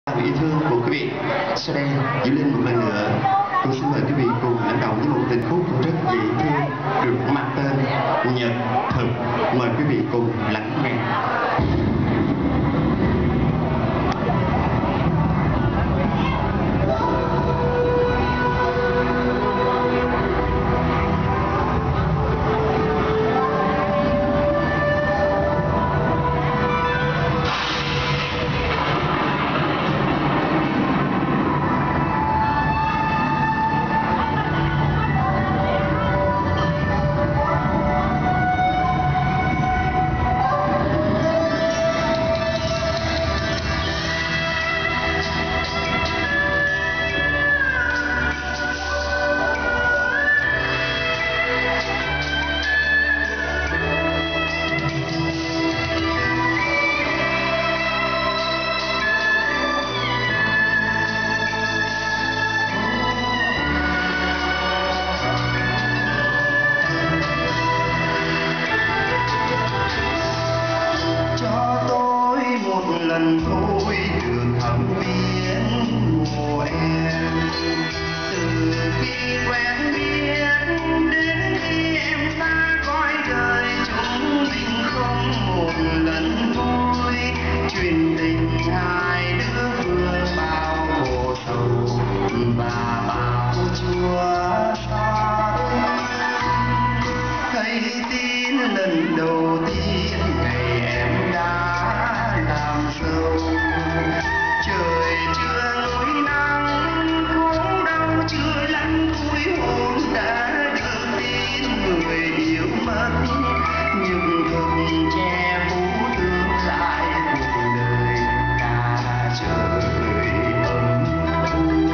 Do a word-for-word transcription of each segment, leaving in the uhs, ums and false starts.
Sự yêu thương của quý vị. Sau đây, Diệu Linh một lần nữa tôi xin mời quý vị cùng lãnh đạo với một tình khúc rất dễ thương được mang tên Nhật Thực. Mời quý vị cùng lắng nghe. Lần thôi được thăm viếng mùa em, từ khi quen biết đến khi em xa cõi đời, chúng mình không một lần thôi chuyện tình hai đứa vừa bao khổ sầu và bao chua xót. Thấy tin lần đầu tiên ngày em đã làm dâu, trời chưa nỗi nắng cũng đau chưa lắm vui hồn đã được tin người yêu mất, nhưng không che phủ tương lai cuộc đời cả trời ấm buồn.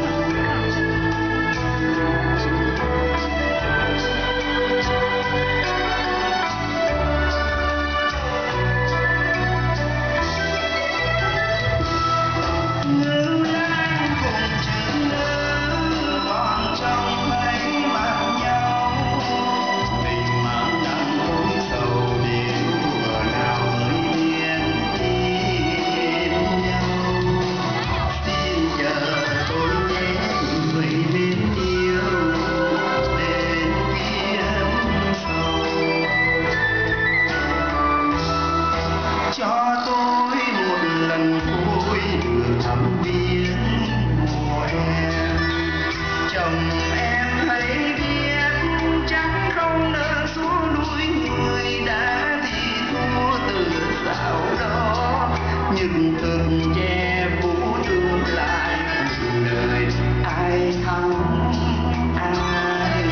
Nhưng thường che phủ tương lai cuộc đời ai thắng ai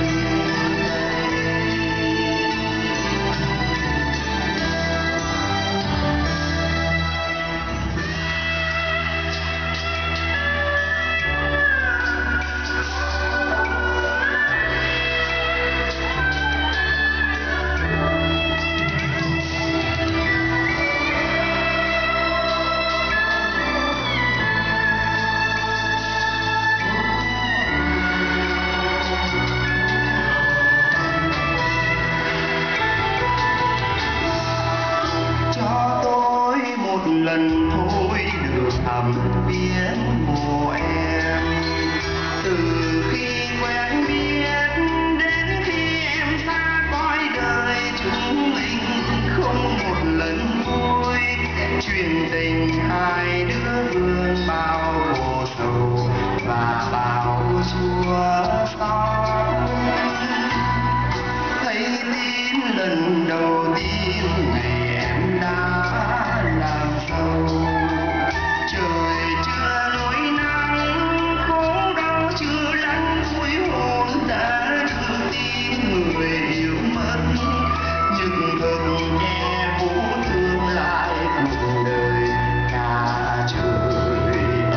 lần thôi được thăm viếng mùa em, từ khi quen biết đến khi em xa cõi đời, chúng mình không một lần vui chuyện tình hai đứa vương bao khổ sầu và bao chua xót. Thấy tin lần đầu tiên ngày em đã làm dâu, trời chưa nỗi nắng khổ đau chưa lắng vui hồn đã được tin người yêu mất, nhưng thường che phủ tương lai cuộc đời cả trời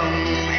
lòng